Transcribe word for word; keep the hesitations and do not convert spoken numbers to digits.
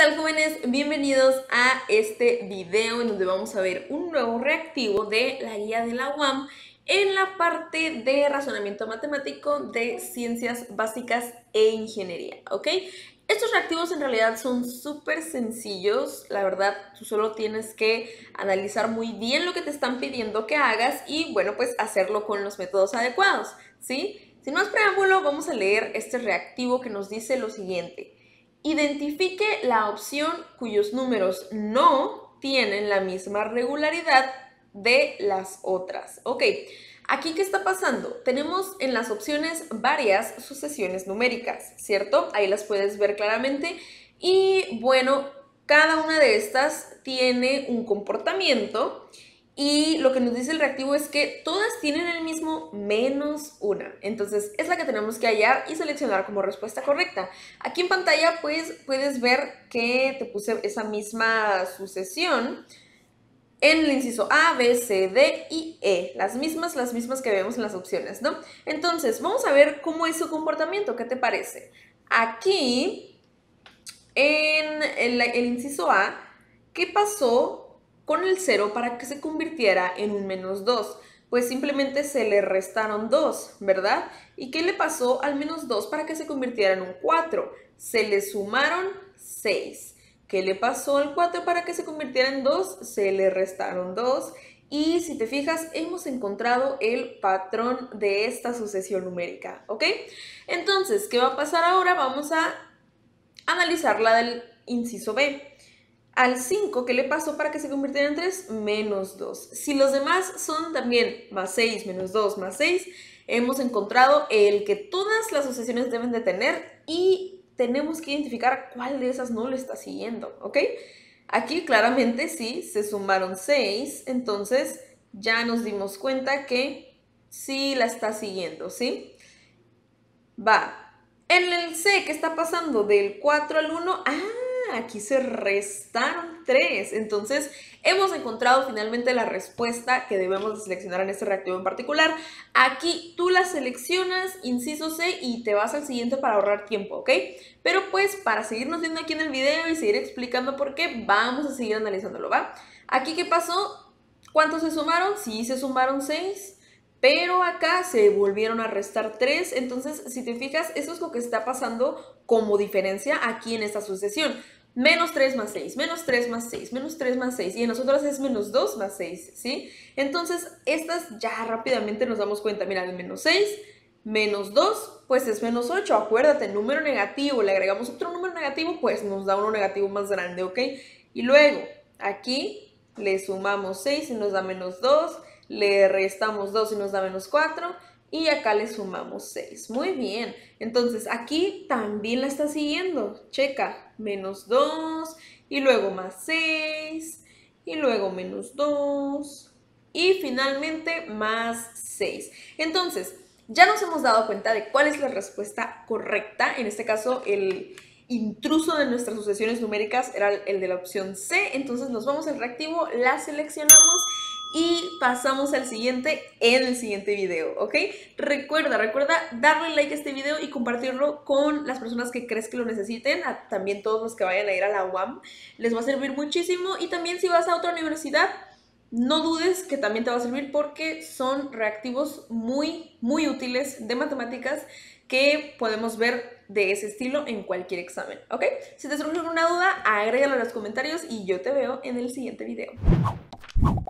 tal, jóvenes? Bienvenidos a este video en donde vamos a ver un nuevo reactivo de la guía de la U A M en la parte de razonamiento matemático de ciencias básicas e ingeniería, ¿ok? Estos reactivos en realidad son súper sencillos, la verdad tú solo tienes que analizar muy bien lo que te están pidiendo que hagas y bueno, pues hacerlo con los métodos adecuados, ¿sí? Sin más preámbulo, vamos a leer este reactivo que nos dice lo siguiente. Identifique la opción cuyos números no tienen la misma regularidad de las otras. Ok, aquí ¿qué está pasando? Tenemos en las opciones varias sucesiones numéricas, ¿cierto? Ahí las puedes ver claramente y bueno, cada una de estas tiene un comportamiento y lo que nos dice el reactivo es que todas tienen el mismo menos una. Entonces es la que tenemos que hallar y seleccionar como respuesta correcta. Aquí en pantalla pues, puedes ver que te puse esa misma sucesión en el inciso A, B, C, D y E. Las mismas, las mismas que vemos en las opciones, ¿no? Entonces vamos a ver cómo es su comportamiento. ¿Qué te parece? Aquí en el, el inciso A, ¿qué pasó con el cero para que se convirtiera en un menos dos? Pues simplemente se le restaron dos, ¿verdad? ¿Y qué le pasó al menos dos para que se convirtiera en un cuatro? Se le sumaron seis. ¿Qué le pasó al cuatro para que se convirtiera en dos? Se le restaron dos. Y si te fijas, hemos encontrado el patrón de esta sucesión numérica, ¿ok? Entonces, ¿qué va a pasar ahora? Vamos a analizar la del inciso B. Al cinco, ¿qué le pasó para que se convirtiera en tres? Menos dos. Si los demás son también más seis, menos dos, más seis, hemos encontrado el que todas las sucesiones deben de tener y tenemos que identificar cuál de esas no lo está siguiendo, ¿ok? Aquí claramente sí, se sumaron seis, entonces ya nos dimos cuenta que sí la está siguiendo, ¿sí? Va. En el C, ¿qué está pasando? Del cuatro al uno, ¡ah! Aquí se restaron tres. Entonces hemos encontrado finalmente la respuesta que debemos de seleccionar en este reactivo en particular. Aquí tú la seleccionas, inciso C, y te vas al siguiente para ahorrar tiempo, ¿ok? Pero pues para seguirnos viendo aquí en el video y seguir explicando por qué, vamos a seguir analizándolo, ¿va? Aquí ¿qué pasó? ¿Cuántos se sumaron? Sí, se sumaron seis. Pero acá se volvieron a restar tres, entonces si te fijas, eso es lo que está pasando como diferencia aquí en esta sucesión. Menos tres más seis, menos tres más seis, menos tres más seis, y en nosotros es menos dos más seis, ¿sí? Entonces, estas ya rápidamente nos damos cuenta, mira, el menos seis, menos dos, pues es menos ocho, acuérdate, número negativo, le agregamos otro número negativo, pues nos da uno negativo más grande, ¿ok? Y luego, aquí le sumamos seis y nos da menos dos, le restamos dos y nos da menos cuatro y acá le sumamos seis. Muy bien, entonces aquí también la está siguiendo. Checa, menos dos y luego más seis y luego menos dos y finalmente más seis. Entonces, ya nos hemos dado cuenta de cuál es la respuesta correcta. En este caso, el intruso de nuestras sucesiones numéricas era el de la opción C. Entonces nos vamos al reactivo, la seleccionamos y pasamos al siguiente en el siguiente video, ¿ok? Recuerda, recuerda darle like a este video y compartirlo con las personas que crees que lo necesiten, a también todos los que vayan a ir a la U A M, les va a servir muchísimo. Y también si vas a otra universidad, no dudes que también te va a servir porque son reactivos muy, muy útiles de matemáticas que podemos ver de ese estilo en cualquier examen, ¿ok? Si te surge alguna duda, agrégala en los comentarios y yo te veo en el siguiente video.